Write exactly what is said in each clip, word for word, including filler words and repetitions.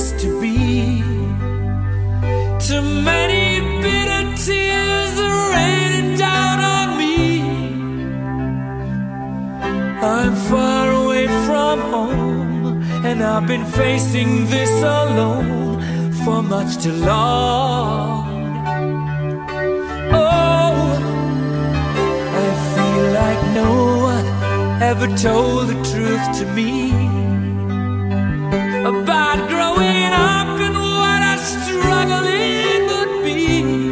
used to be. Too many bitter tears are raining down on me. I'm far away from home, and I've been facing this alone for much too long. Oh, I feel like no one ever told the truth to me about growing up and what a struggle it would be.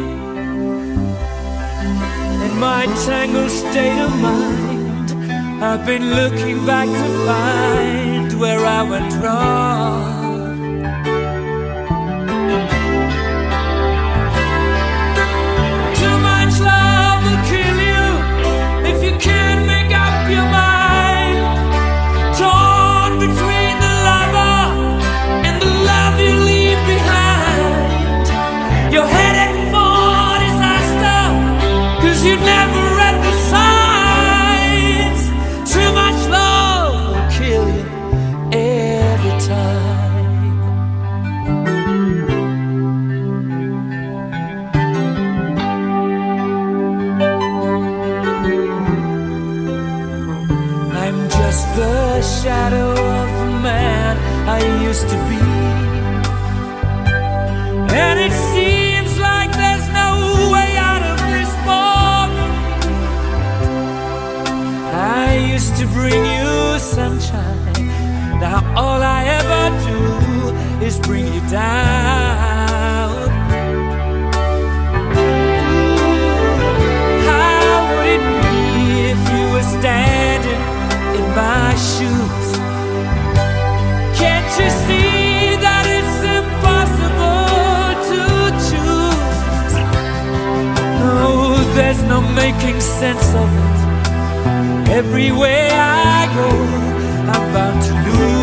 In my tangled state of mind, I've been looking back to find where I went wrong. Too much love will kill you if you can't make up your mind. Torn between the lover and the love you leave behind. You're headed for disaster, 'cause you never read the signs. Too much love will kill you every time. I'm just the shadow of the man I used to be, and it seems like there's no way out of this bottle. I used to bring you sunshine, now all I ever do is bring you down. How would it be if you were standing in my shoes? Can't you see that it's impossible to choose? No, there's no making sense of it. Everywhere I go, I'm bound to lose.